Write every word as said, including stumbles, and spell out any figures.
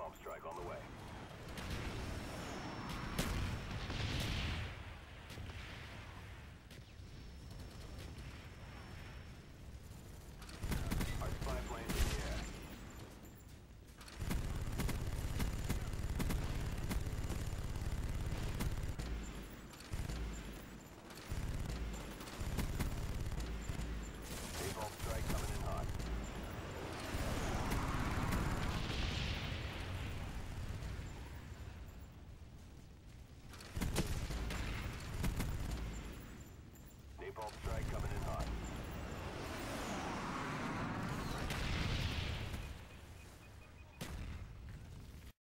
Napalm strike on the way. Our spy plane's in the air. Napalm strike coming in hot. Napalm strike